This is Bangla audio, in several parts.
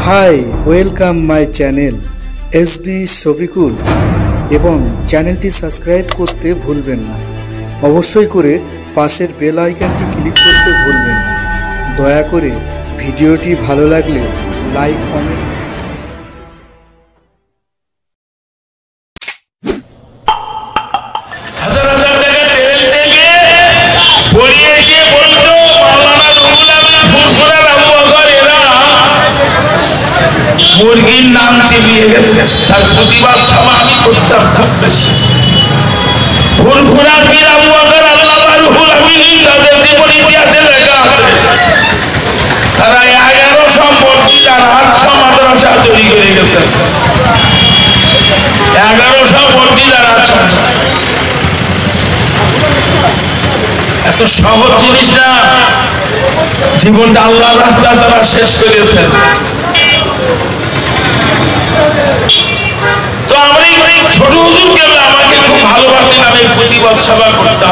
High, welcome my channel SB Shafiqul এবং চ্যানেলটি সাবস্ক্রাইব করতে ভুলবেন না। অবশ্যই করে পাশের বেল আইকনটি ক্লিক করতে ভুলবেন না। দয়া করে ভিডিওটি ভালো লাগলে লাইক কমেন্ট। মুরগির নাম চিবিয়ে গেছে, তার প্রতিবাদ ক্ষমা আমি করতাম থাকতেছি। ফুরফুরার পীর আবু বকর আল্লামা রুহুল আমিন তাদের জীবন ইতিহাসে লেখা আছে, তারা 1100 মসজিদ আর 800 মাদ্রাসা তৈরি করে গেছে। 1100 মসজিদ আর 800। এত সহজ জিনিস না, জীবনটা আল্লাহর রাস্তায় তারা শেষ করেছেন। তো আমরা ছোট হুজুর কেবল আমাকে খুব ভালোবাসতেন, আমি প্রতিবাদ সভা করতাম।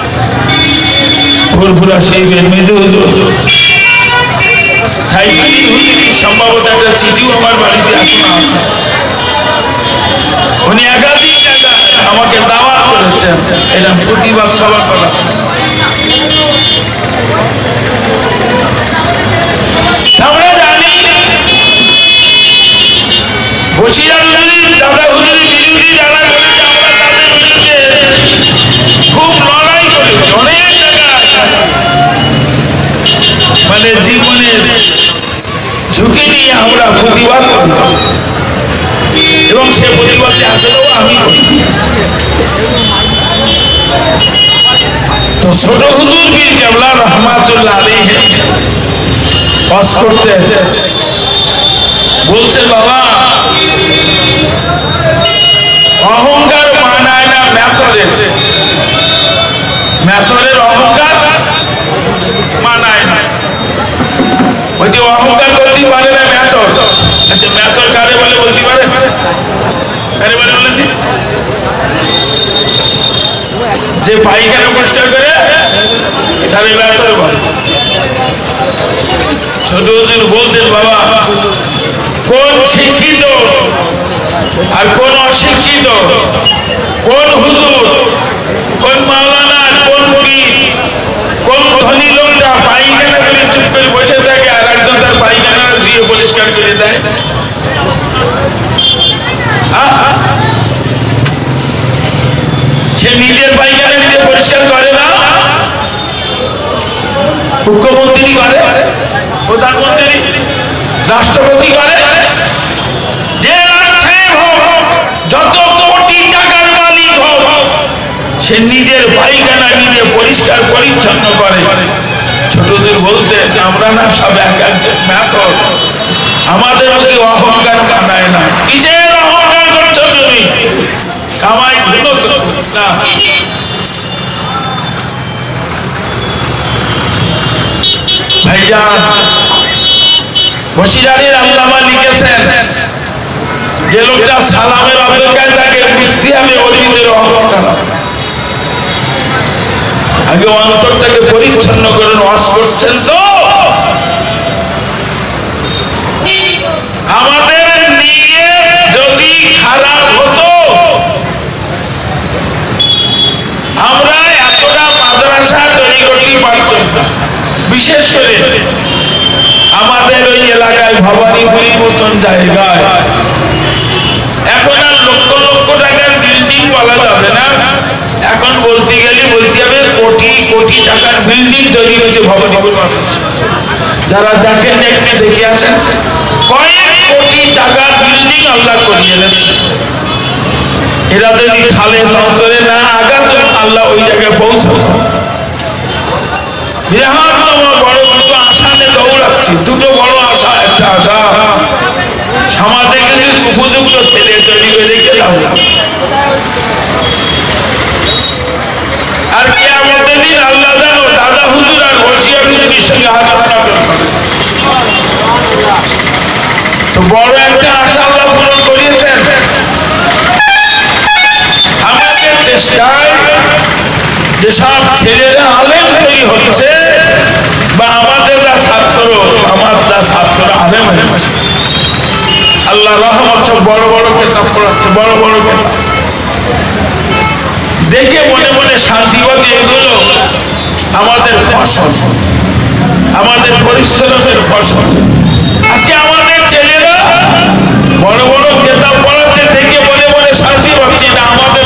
ফুরফুরা শরীফের মৃদু হুজুর সাইফুদ্দিন হুজুর সম্ভবত একটা চিঠিও আমার বাড়িতে এখনো আছে। উনি একাধিক জায়গায় আমাকে দাওয়াত করেছেন এরকম প্রতিবাদ সভা করা। আমরা জানি বসিরার দাদা হুজুরের বিরোধী যারা করেছে, আমরা তাদের বিরুদ্ধে খুব লড়াই করেছি অনেক জায়গায়, মানে জীবনের ঝুঁকি নিয়ে আমরা প্রতিবাদ করি এবং সে প্রতিবাদে আসলেও আমি করি। তো ছোট হুজুর পীর কেবলা রহমাতুল্লাহ আলাইহি ওয়াজ করতে বলছে, বাবা অহংকার মানায় না মেথরের অহংকার মানায় না। বলছি অহংকার করতে পারে না মেথর। আচ্ছা মেথর কারে বলে বলতে পারে? কারে বলে বলেন? যে পায়খানা পরিষ্কার করে তারে মেথর বলে। ছোট হুজুর বলতেন, বাবা কোন শিক্ষিত আর কোন অশিক্ষিত, কোন হুজুর, কোন মাওলানা, কোন পীর, কোন ধনী লোকটা পায়খানা করে চুপ করে বসে থাকে আর একজন তার পায়খানা দিয়ে পরিষ্কার করে দেয়? সে নিজের পায়খানা নিজে পরিষ্কার করে না, মুখ্যমন্ত্রী করে, প্রধানমন্ত্রী, রাষ্ট্রপতি করে। যত কোটি টাকার মালিক হোক, সে নিজের পায়খানা নিজে পরিষ্কার পরিচ্ছন্ন করে। ছোটদের বলতে আমরা না সব এক একজন মেথর, আমাদের মধ্যে অহংকার মানায় না। কিসের অহংকার করছো তুমি? কামাই ধুলো না। ভাইজান বসিরারের আল্লামা লিখেছেন, যে লোকটা সালামের অপেক্ষায় থাকে বুঝতে হবে ওর ভিতরে অহংকার আছে। আগে অন্তরটাকে পরিচ্ছন্ন করে ওয়াজ করছেন। তো আমাদের নিয়ে যদি খারাপ হতো, আমরা এতটা মাদ্রাসা তৈরি করতে পারতাম না। বিশেষ করে আমাদের ওই এলাকায় ভবানীপুরীর মতন জায়গায় এখন আর লক্ষ লক্ষ টাকার বিল্ডিং বলা যাবে না, এখন বলতে গেলে বলতে হবে কোটি কোটি টাকার বিল্ডিং তৈরি হয়েছে ভবানীপুর। যারা দেখেন একটু দেখে আসেন, কয়েক কোটি টাকার বিল্ডিং আল্লাহ করিয়ে এনেছে। এরা যদি খালে করে না আগাত, আল্লাহ ওই জায়গায় পৌঁছাতো। বড় দুটো আশা নিয়ে দৌড়াচ্ছি, দুটো বড় আশা। একটা আশা সমাজে কিছু উপযুক্ত ছেলে তৈরি করে রেখে দাও, আর কিয়ামতের দিন আল্লাহ জানো দাদা হুজুর আর বসিয়া হুজুরের সঙ্গে হাত মিলাবে। তো বড় একটা আশা আল্লাহ পূরণ করিয়েছেন। আমাদের চেষ্টায় যেসব ছেলেরা আলেম তৈরি হচ্ছে, বা আমাদের ছাত্র, আমার ছাত্ররা আলেম হয়ে সব বড় বড় কেতাব পড়াচ্ছে, বড় বড় কেতাব দেখে মনে মনে শান্তি পাচ্ছে। এগুলো আমাদের ফসল, আমাদের পরিশ্রমের ফসল। আজকে আমাদের ছেলেরা বড় বড় কেতাব পড়াচ্ছে দেখে মনে মনে শান্তি পাচ্ছি না। আমাদের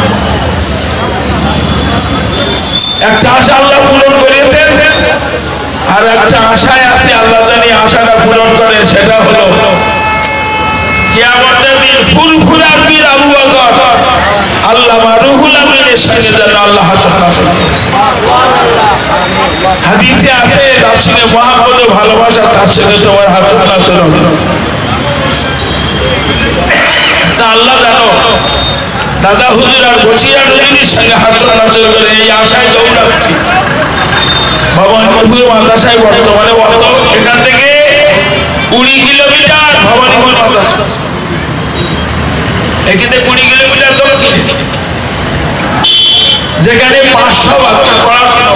একটা আশা আল্লাহ পূরণ করেছেন, আর একটা আশায় আছে আল্লাহ জানি আশাটা পূরণ করে। সেটা হলো কিয়ামতের দিন ফুরফুরা পীর আবু বকর আল্লামা রুহুল আমিনের সঙ্গে যেন আল্লাহ হাসর নাসর। হাদিসে আছে দার্শনিক মুহাম্মদ ও ভালোবাসা তার সাথে তোমার হাসর নাসর হবে। তা আল্লাহ জানো দাদা হুজুর আর বসিরার হুজুরের সঙ্গে হাসর নাসর করে এই আশায় দৌড়াচ্ছি। ভবানীপুর মাদ্রাসায় বর্তমানে এখান থেকে 20 কিলোমিটার ভবানীপুর মাদ্রাসা, এখানে 20 কিলোমিটার দক্ষিণে, যেখানে 500 বাচ্চা পড়াশোনা।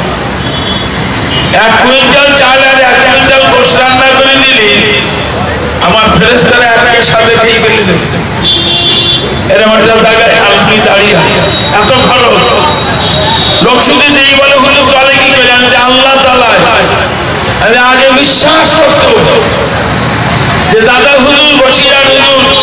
1 কুইন্টাল চাল আর 1 কুইন্টাল গোশ রান্না করে নিলে আমার ফেরেশতারা একের সাথে খেয়ে ফেলে দেবে। এরকম একটা জায়গায় আলমি দাঁড়িয়ে আছে, এত খরচ। লোক শুধু যেই বলে হলো চলে কি করে, আমি আল্লাহ চালায়। আমি আগে বিশ্বাস করতো যে দাদা হুজুর বসিরার হুজুর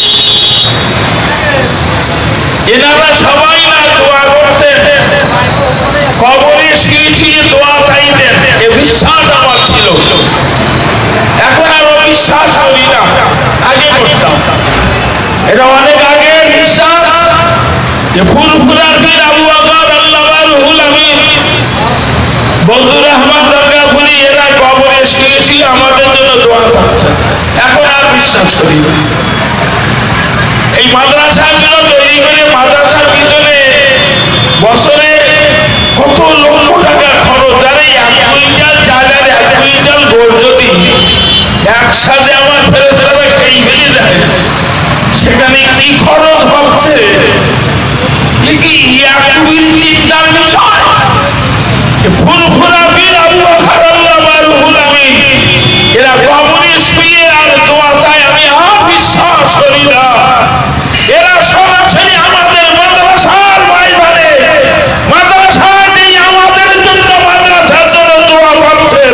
এনারা সবাই না দোয়া করতেন, কবরে শুয়ে শুয়ে দোয়া চাইতেন, এ বিশ্বাস আমার ছিল। এখন আর বিশ্বাস করি না, আগে করতাম। এটা অনেক আগে বিশ্বাস যে ফুরফুরার পীর আবু বকর আল্লামা রুহুল আমিন, বদরুর রহমান দরগাপুরি এরা কবরে শুয়ে শুয়ে আমাদের জন্য দোয়া চাচ্ছে। এখন আর বিশ্বাস করি না। এই মাদ্রাসাগুলো তৈরি করে মাদ্রাসার পিছনে বছরে কত লক্ষ টাকা খরচ। জানে 1 কুইন্টাল চাল আর 1 কুইন্টাল গোশ যদি একসাথে আমার ফেরেশতারা খেয়ে ফেলে দেয়, সেখানে কি খরচ হচ্ছে কি ইয়াকুবির চিন্তার বিষয়। ফুরফুরা পীর আবু বকর আল্লামা রুহুল আমিন এরা কবরে শুয়ে আর দোয়া চায়, আমি আর বিশ্বাস করি না। এরা সরাসরি আমাদের মাদ্রাসার ময়দানে মাদ্রাসায় নেই, আমাদের জন্য মাদ্রাসার জন্য দোয়া করছেন।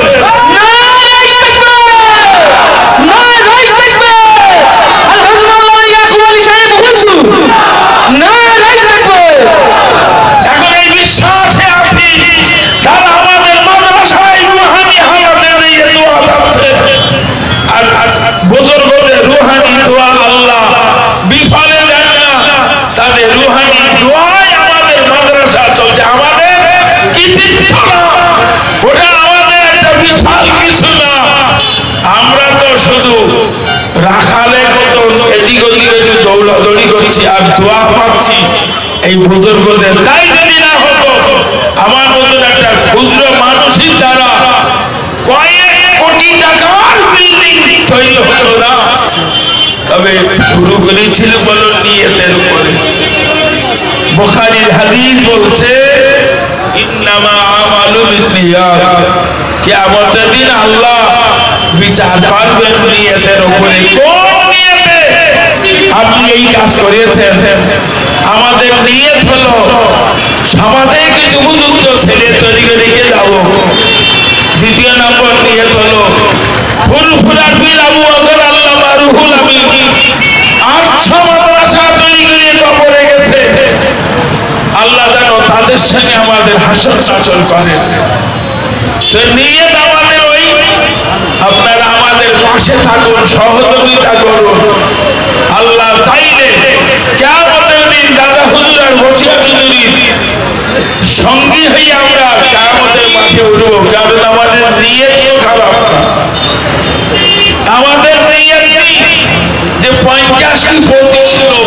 এখন এই বিশ্বাসে আছি তারা আমাদের মাদ্রাসায় রুহানি হালাতে দিয়ে দোয়া চাচ্ছে। আর বুজুর্গদের রুহানি দোয়া আল্লাহ বিফলে দেন না, তাদের রুহানি দোয়ায় আমাদের মাদ্রাসা চলছে। আমাদের কৃতিত্ব না, ওটা আমাদের একটা বিশাল কিছু না। আমরা তো শুধু রাখালের মতো এদিক ওদিক একটু দৌড়াদৌড়ি করছি আর দোয়া পাচ্ছি এই বুজুর্গদের। তাই যদি না হতো আমার মতন একটা ক্ষুদ্র মানুষই যারা কয়েক কোটি টাকার বিল্ডিং তৈরি হতো না। তবে শুরু করেছিল বলো নিয়তের উপরে। বুখারীর হাদিস বলছে ইন্নামা আমালু বিন্নিয়াত, কিয়ামতের দিন আল্লাহ বিচার করবেন নিয়তের উপরে। কোন নিয়তে আপনি এই কাজ করেছেন? আমাদের নিয়ত হলো সমাজে কিছু উপযুক্ত ছেলে তৈরি করে রেখে যাবো। দ্বিতীয় নম্বর নিয়ত হলো ফুরফুরার পীর আবু বকর আল্লামা রুহুল আমিন 800 মাদ্রাসা তৈরি করে কবরে গেছে। আল্লাহ জানো তাদের সঙ্গে আমাদের হাসর নাসর করে। তো নিয়ত আমাদের ওই, আপনারা আমাদের পাশে থাকুন, সহযোগিতা করুন। আল্লাহ চাইলে কিয়ামতের দিন দাদা হুজুর আর বসিরার হুজুরের সঙ্গী হয়ে আমরা কিয়ামতের মাঠে উঠবো। কারণ আমাদের নিয়ত খারাপ না। আমাদের নিয়ত যে 85-25 লোক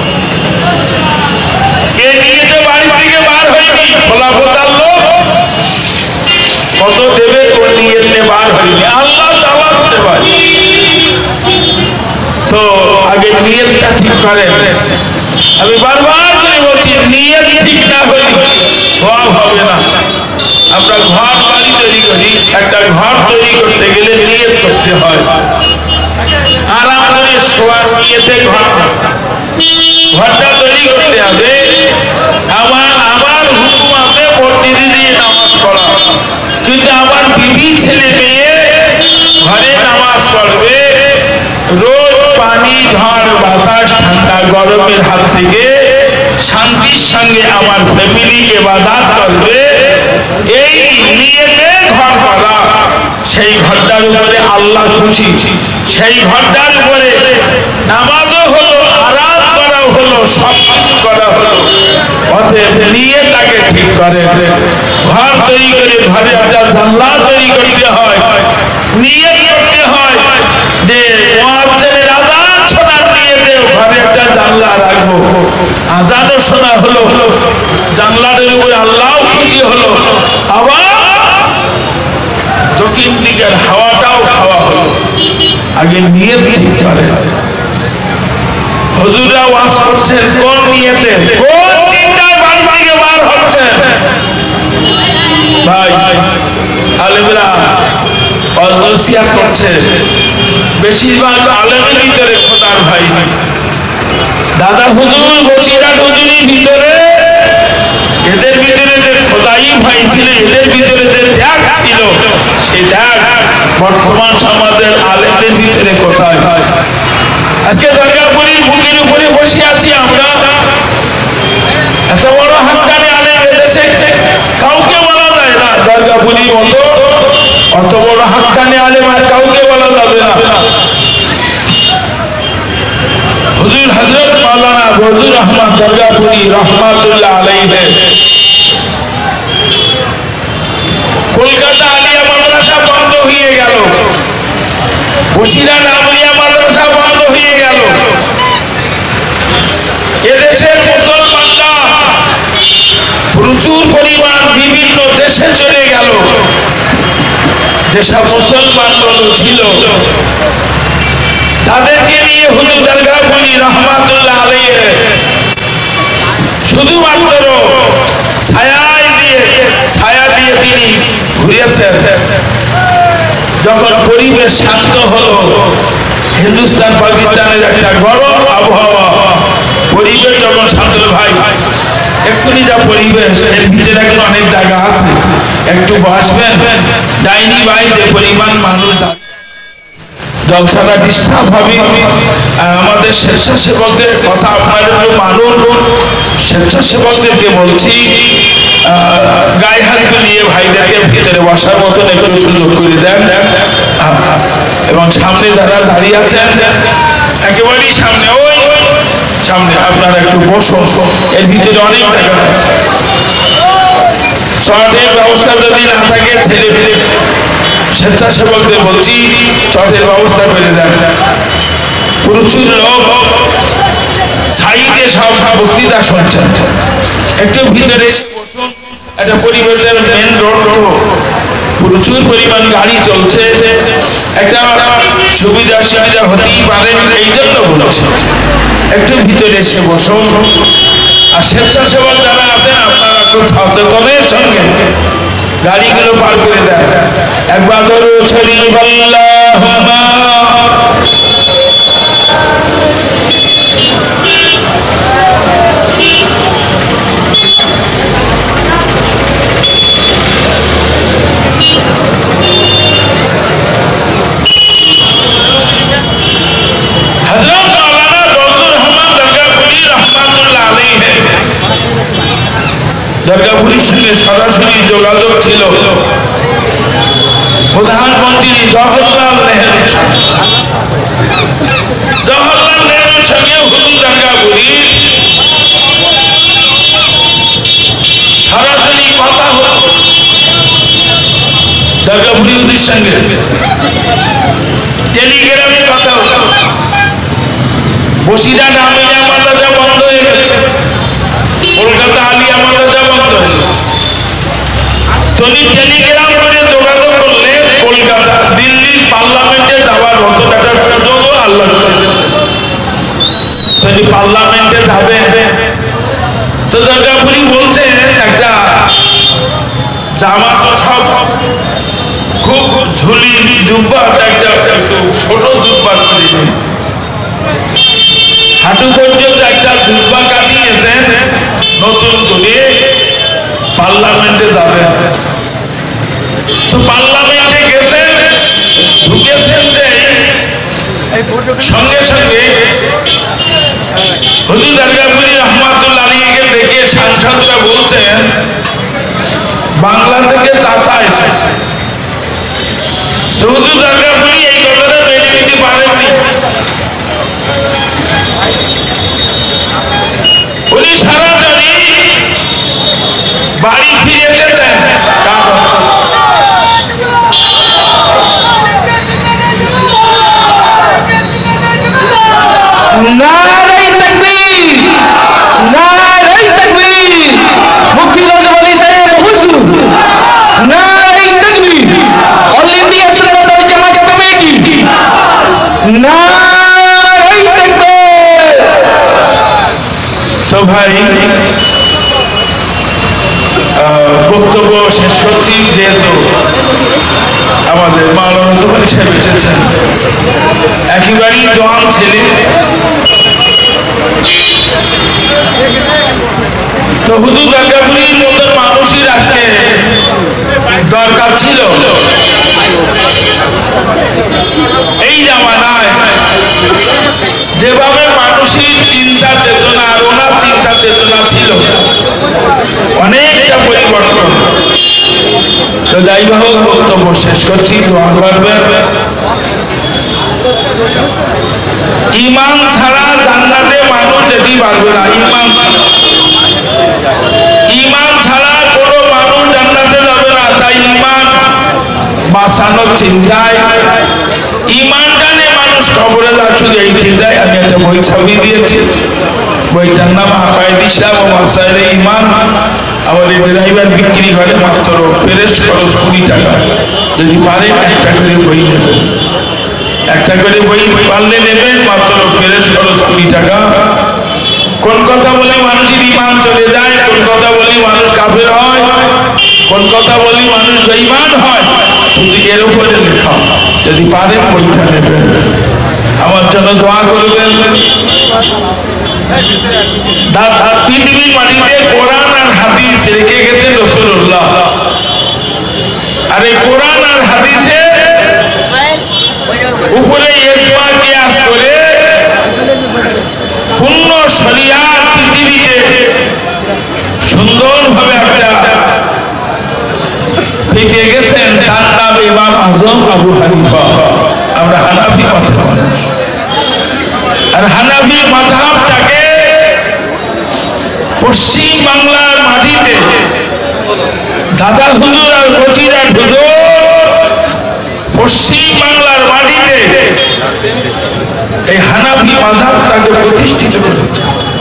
এ নিয়তে বাড়ি থেকে বার হয়নি। খোলাফতার লোক কত দেবে তোর নিয়তে বার হয়নি, আল্লাহ চালাচ্ছে ভাই। তো আগে নিয়তটা ঠিক করেন। আমি বারবার করে বলছি নিয়ত ঠিক না হলে সব হবে না। আমরা ঘর বাড়ি তৈরি করি, একটা ঘর তৈরি করতে গেলে নিয়ত করতে হয়। আর আমাদের শোয়ার নিয়েতে ঘরটা তৈরি করতে হবে। আমার হুকুম আছে মসজিদে দিয়ে নামাজ পড়া, কিন্তু আমার বিবি ছেলে মেয়ে ঘরে নামাজ পড়বে। রোদ পানি ঝড় বাতাস ঠান্ডা গরমের হাত থেকে শান্তির সঙ্গে আমার ফ্যামিলি ইবাদত করবে, এই নিয়েতে ঘর করা। সেই ঘরটার উপরে আল্লাহ খুশি, সেই ঘরটার উপরে নামাজও হলো, আরাম করা হলো, সব কিছু করা হলো। অতএব নিয়ে তাকে ঠিক করে ঘর তৈরি করে ঘরে জানলা তৈরি করতে হয়, নিয়ে করতে হয় যে মুয়াজ্জিনের আযান শোনার নিয়েতে ঘরে একটা জানলা রাখবো। আযানও শোনা হলো, জানলার উপরে আল্লাহও খুশি হলো, আবার দক্ষিণ দিকের হাওয়াটাও খাওয়া হলো। আগে নিয়ত ঠিক করে। হুজুররা ওয়াজ করছেন কোন নিয়তে, কোন চিন্তায় বাড়ি থেকে বার হচ্ছে? ভাই আলেমরা অদর্শিয়া করছে, বেশিরভাগ আলেমের ভিতরে খোদার ভাই নাই। দাদা হুজুর বসিরহাট হুজুরের ভিতরে এদের ভিতরে যে খোদাই ভাই ছিল, এদের ভিতরে যে ত্যাগ ছিল, সেই ত্যাগ বর্তমান সমাজের আলেমদের ভিতরে কোথায়? আজকে দুর্গাপুরীর বুকের উপরে বসে আছি আমরা, এত বড় হাক্কানি আলেম এদেশে কাউকে বলা যায় না। দুর্গাপুরীর মতো অত বড় হাক্কানি আলেম আর কাউকে বলা যাবে না। হুজুর হযরত মাওলানা বদরুর রহমান দুর্গাপুরী রহমাতুল্লাহ আলাইহি কলকাতা আলিয়া মাদ্রাসা বন্ধ হয়ে গেল, বসিরহাট আলিয়া মাদ্রাসা বন্ধ হয়ে গেল। এদেশের মুসলমানরা প্রচুর পরিমাণ বিভিন্ন দেশে চলে গেল। যেসব মুসলমানগুলো ছিল তাদেরকে নিয়ে হুজুর দুর্গাপুরী রহমাতুল্লাহ আলাইহি শুধুমাত্র ছায়া দিয়ে তিনি ঘুরেছেন। যখন পরিবেশ শান্ত হলো, হিন্দুস্তান পাকিস্তানের একটা গরম আবহাওয়া, পরিবেশ যখন শান্ত, ভাই এক্ষুনি যা পরিবেশ, এর ভিতরে এখন অনেক জায়গা আছে, একটু বসবেন, ডাইনি ভাই যে পরিমাণ মানুষ জলসাটা ডিস্টার্ব হবে। আমাদের স্বেচ্ছাসেবকদের কথা আপনারা একটু মানুন। স্বেচ্ছাসেবকদেরকে বলছি গায়ে হাত নিয়ে ভাইদেরকে ভিতরে বসার মতন একটু সুযোগ করে দেন, এবং সামনে যারা দাঁড়িয়ে আছেন একেবারেই সামনে, ওই সামনে আপনারা একটু বসুন। এর ভিতরে অনেক জায়গা আছে, চটের ব্যবস্থা যদি না থাকে ছেলে ফেলে স্বেচ্ছাসেবকদের বলছি চটের ব্যবস্থা করে দেন। প্রচুর লোক সাইডে সব বক্তৃতা শুনছেন, একটু ভিতরে একটা পরিবেশের মেন রোড, প্রচুর পরিমাণ গাড়ি চলছে, একটা সুবিধা হতেই পারে, এই জন্য বলছি একটু ভিতরে এসে বসুন। আর স্বেচ্ছাসেবক যারা আছেন আপনারা খুব সচেতনের সঙ্গে গাড়িগুলো পার করে দেন। একবার দরুদ শরীফ আল্লাহুম্মা হযরত মাওলানা বদরুর রহমান দুর্গাপুরী রহমাতুল্লাহ আলাইহি দুর্গাপুরীর সঙ্গে সরাসরি যোগাযোগ ছিল প্রধানমন্ত্রী জওহরলাল নেহরুর সঙ্গে হুজুর দুর্গাপুরী সরাসরি কথা হলো। দুর্গাপুরী হুজুর সঙ্গে টেলিগ্রামে কথা হলো। বসিরহাট আমিনা মাদ্রাসা বন্ধ হয়ে গেছে, কলকাতা আলিয়া মাদ্রাসা বন্ধ হয়ে গেছে। তিনি টেলিগ্রাম করে যোগাযোগ করলে কলকাতা দিল্লির পার্লামেন্টে যাওয়ার মতো একটা সুযোগও আল্লাহ তিনি পার্লামেন্টে যাবেন। তো দুর্গাপুরী বলছেন একটা জামা তো সব খুব ঝুলি জুব্বা, একটা একটু ছোট জুব্বা করে ধরে পার্লামেন্টে যাবেন। তো পার্লামেন্টে গেছেন, ঢুকেছেন যে সঙ্গে সঙ্গে হুজুর দরগাপুরি রহমাতুল্লাহ আলাইহিকে দেখে সাংসদরা বলছেন বাংলা থেকে চাচা এসেছে। হুজুর দরগাপুরি এই কথাটা মেনে নিতে পারেননি। উনি সরাসরি বাড়ি ফিরে এসেছেন। নারায়ে তাকবীর, নারায়ে তাকবীর। মুফতিগঞ্জ ওয়ালি সাহেব হুজুর, নারায়ে তাকবীর। অল ইন্ডিয়া সুন্নাত ওয়াল জামাত কমিটি, নারায়ে তাকবীর। তো ভাই বক্তব্য শেষ করছি, যেহেতু আমাদের মাওলানা জুবাইর সাহেব এসেছেন, একেবারেই জওয়ান ছেলে। তো হুজুর দরগাপুরির মতন মানুষের আজকে দরকার ছিল। এই জামানায় যেভাবে মানুষের চিন্তা চেতনা আর ওনার চিন্তা চেতনা ছিল অনেকটা পরিবর্তন। তো যাই হোক, বক্তব্য শেষ করছি, দোয়া করবেন। ঈমান ছাড়া জান্নাতে মানুষ যেতে পারবে না। ঈমান ছাড়া কোনো মানুষ জান্নাতে যাবে না। তাই ঈমান বাঁচানোর চিন্তায়, ঈমানটা নিয়ে মানুষ কবরে যাচ্ছে, এই চিন্তায় আমি একটা বই ছাপিয়ে দিয়েছি। বইটার নাম আকায়েদ ইসলাম ও মাসাইলে ঈমান। আমাদের ড্রাইভার বিক্রি করে মাত্র ফেরেশ খরচ 20 টাকা। যদি পারেন একটা করে বই নেবেন, একটা করে বই পারলে নেবেন, মাত্র ফেরেশ খরচ 20 টাকা। কোন কথা বলি মানুষের ঈমান চলে যায়, কোন কথা বলি মানুষ কাফের হয়, কোন কথা বলি মানুষ বেঈমান হয়, শুধু এর উপরে লেখা। যদি পারেন বইটা নেবেন, আমার জন্য দোয়া করবেন। পৃথিবীর মাটিতে কোরআন আর হাদিস রেখে গেছেন রাসূলুল্লাহ। আর এই কোরআন আর হাদিসে উপরে ইজমা কিয়াস করে পূর্ণ শরিয়াত পৃথিবীতে সুন্দরভাবে একটা পেতে গেছেন। তার নাম ইমাম আজম আবু হানিফা। আমরা হানাফি মাযহাব মানুষ, আর হানাফি মাযহাবটাকে পশ্চিম বাংলার মাটিতে দাদা হুজুর আর বজিরাট হুজুর পশ্চিম বাংলার মাটিতে এই হানাফি মাযহাবটাকে প্রতিষ্ঠিত করেছে।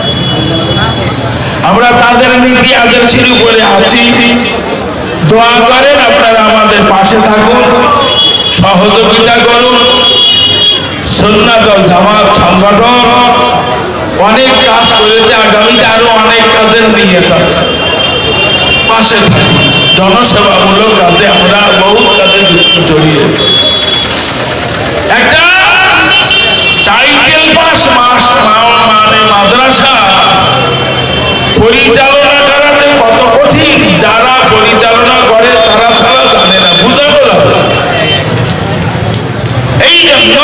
আমরা তাদের নীতি আদর্শের উপরে আছি। দোয়া করেন, আপনারা আমাদের পাশে থাকুন, সহযোগিতা করুন। সুন্নাত ওয়াল জামাত সংগঠন অনেক কাজ করেছে, আগামীতে আরো অনেক কাজের নিয়ত আছে। পাশে থাকুন, জনসেবামূলক কাজে আমরা বহু কাজে জড়িয়ে। একটা টাইটেল পাস মানে মাদ্রাসা পরিচালনা করা যে কত কঠিন, যারা পরিচালনা করে তারা ছাড়া জানে না, বুঝাবো না। এই জন্য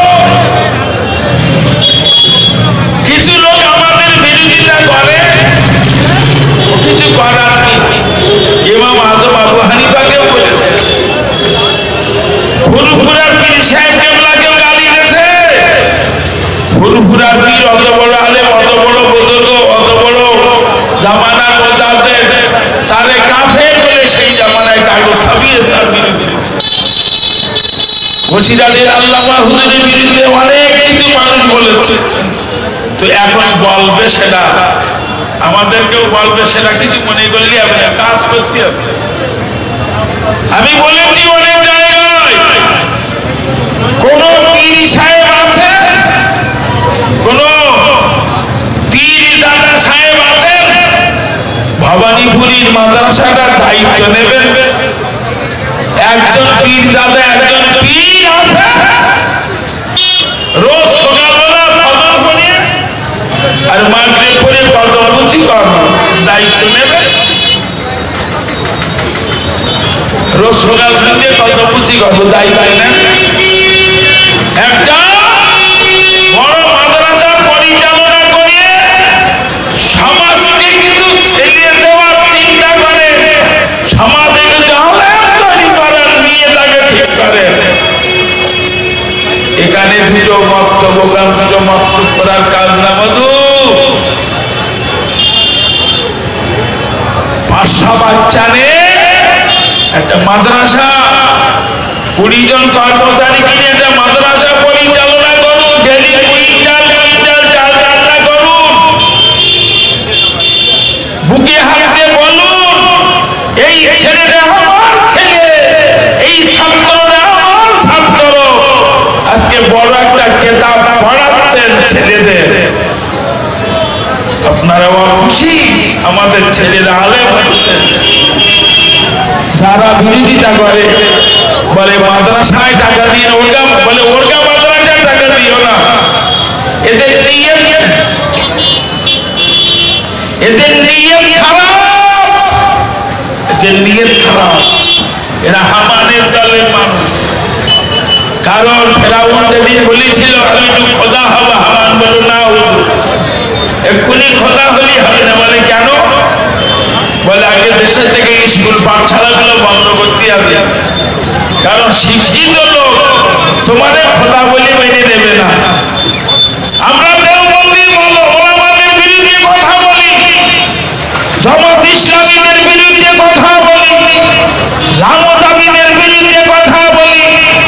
কিছু লোক আমাদের বিরোধিতা করে, কিছু করার নেই। ইমাম আজম আবু হানিফাকে বলে ফুরফুরার পীর সাহেব কেবলাকেও গালি দিয়েছে। ফুরফুরার পীর অত বড় আলেম, অত বড় বুজুর্গ, অত বড় জামানার মুজাদ্দিদ, তারে কাফের বলে সেই জামানায় কাগজ ছাপিয়ে তার বিরুদ্ধে। বশির আলীর আল্লামা হুজুরের বিরুদ্ধে অনেক কিছু মানুষ বলেছে। তো এখন বলবে সেটা, আমাদেরকেও বলবে সেটা, কিছু মনে করলে আপনার কাজ করতে হবে। আমি বলেছি অনেক জায়গায় কোন পীর সাহেব আছে, কোন পীর দাদা সাহেব আছে, ভবানীপুরীর মাদ্রাসাটার দায়িত্ব নেবেন। একজন পীর দাদা, একজন পীর আছে, রোজ সকালবেলা ফজর পড়ে আর মাগরিব পড়ে কদম রুচি করেন, দায়িত্ব নেবে। রোজ সকাল সন্ধ্যে কত বুঝি কত দায়িত্ব নেন। একটা বড় মাদ্রাসা পরিচালনা করে সমাজকে কিছু ছেলিয়ে দেওয়ার চিন্তা করে, সমাজে কিছু আলেম তৈরি করেন, মেয়েটাকে ঠিক করেন। এখানে দুটো বক্তব্য করার কাজ না মধু। 500 বাচ্চা নিয়ে একটা মাদ্রাসা, 20 জন কর্মচারী কিনে একটা মাদ্রাসা পরিচালনা করুন। ডেলি কুইন্টাল চাল রান্না করুন। বুকে হাতে বলুন, এই ছেলেটা আমার ছেলে, এই ছাত্রটা আমার ছাত্র। আজকে বড় একটা কিতাব পড়াচ্ছেন ছেলেদের, আপনারাও খুশি, আমাদের ছেলেরা আলেম হচ্ছে। যারা বিরোধিতা করে বলে মাদ্রাসায় টাকা দিয়ে ওরগা, বলে ওরগা মাদ্রাসায় টাকা দিও না, এদের নিয়ত খারাপ, এদের নিয়ত খারাপ। এরা হামানের দলের মানুষ। কারণ ফেরাউন যেদিন বলেছিল আমি একটু খোদা হবো, হামান বলো না এক্ষুনি খোদা হলি হবে না। বলে কেন? বলে আগে দেশের থেকে স্কুল পাঠশালাগুলো বন্ধ করতে হবে, কারণ শিক্ষিত লোক তোমাদের খোদা বলে মেনে নেবে না। আমরা দেওবন্দি ওলামাদের বিরুদ্ধে কথা বলি, জামাত ইসলামীদের বিরুদ্ধে কথা বলি, লামজাবিদের বিরুদ্ধে কথা বলি,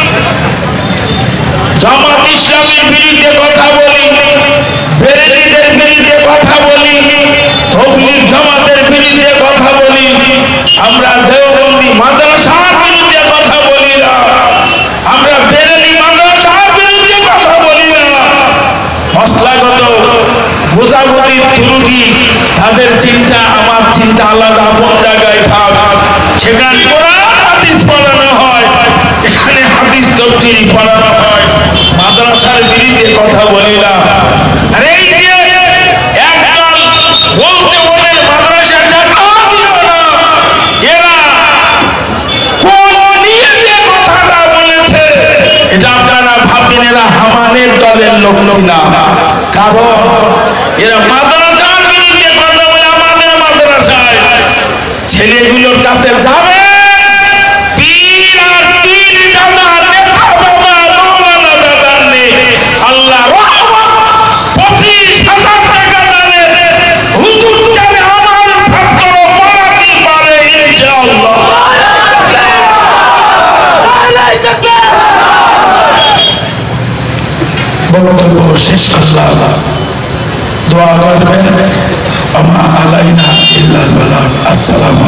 জামাত ইসলামীর বিরুদ্ধে কথা বলি, বেরেলিদের বিরুদ্ধে কথা বলি, তবলিগ জামাতের বিরুদ্ধে কথা বলি। আমরা দেওবন্দি মাদ্রাসার বিরুদ্ধে কথা বলি না, আমরা বেরেলি মাদ্রাসার বিরুদ্ধে কথা বলি না। মশলাগত বোঝাবুঝির ত্রুটি, তাদের চিন্তা আমার চিন্তা আলাদা, আপন জায়গায় থাক। সেখানে কোরআন হাদিস পড়ানো হয়, এখানে হাদিস তফসির পড়ানো হয়। মাদ্রাসার বিরুদ্ধে কথা বলি না। আরে এই যে একদল বলছে ওদের মাদ্রাসার টাকা দিও না, এরা কোন নিয়তে কথাটা বলেছে এটা আপনারা ভাববেন। এরা হামানের দলের লোক না, কারণ এরা মাদ্রাসার বিরুদ্ধে কথা বলে। আমাদের মাদ্রাসায় ছেলেগুলোর কাছে যাবে, পীর আর পীর দাদা, নেতা দাদা, মৌলানা দাদা নেই, আল্লাহ 25,000 টাকা দানে হুজুর জানে আমার ছাত্র পড়াতে পারে ইনশাআল্লাহ। বক্তব্য শেষ করলাম, দোয়া করবেন। আমা আলাইনা ইল্লাল বালাগ। আসসালামু